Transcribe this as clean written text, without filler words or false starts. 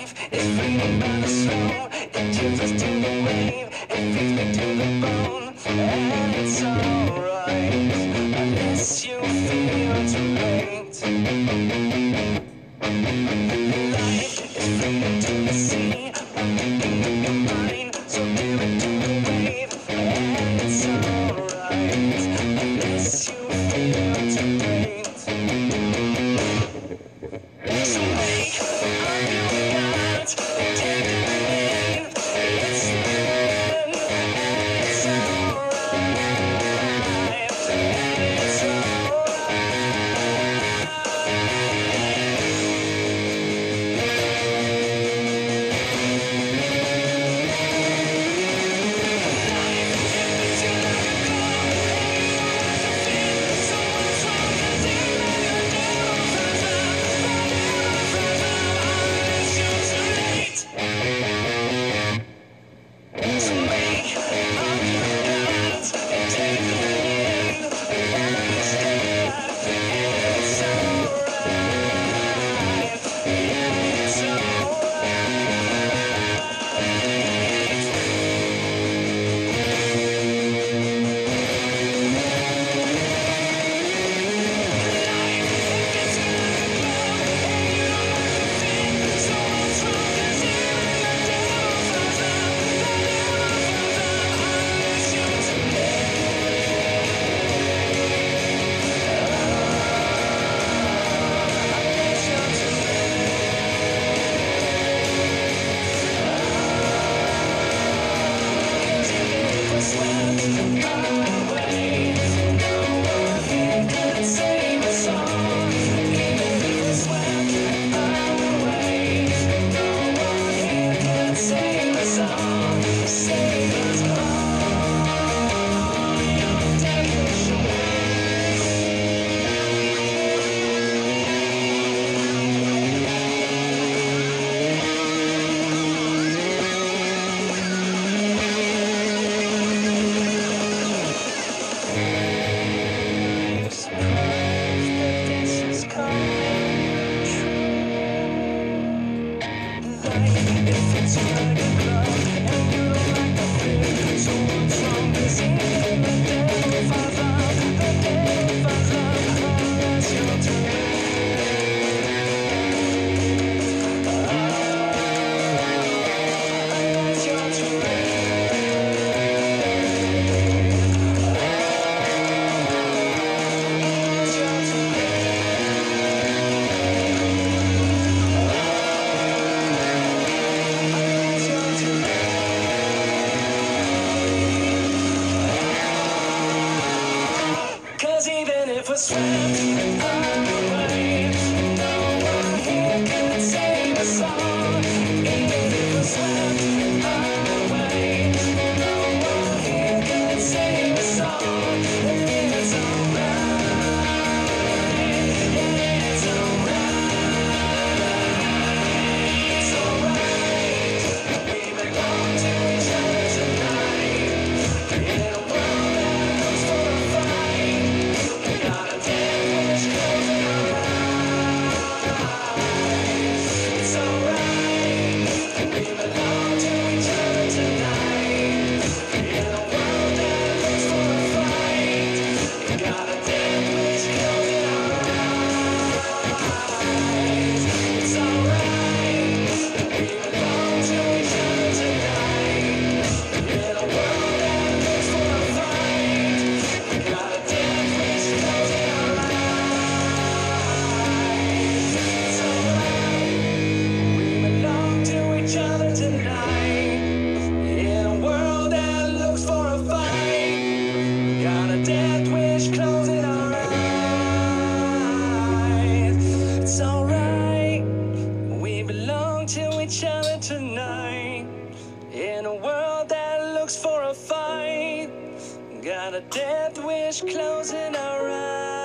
life is fleeting by the slow. It chills us to the wave, it feeds me to the bone. And it's alright, unless you feel too late. Life is fleeting to the sea, in your mind, so give it to the wave. And it's alright, unless you feel too late. So make up your minds and take the lead. It's the end, and it's alright, and it's Got a death wish closing our eyes.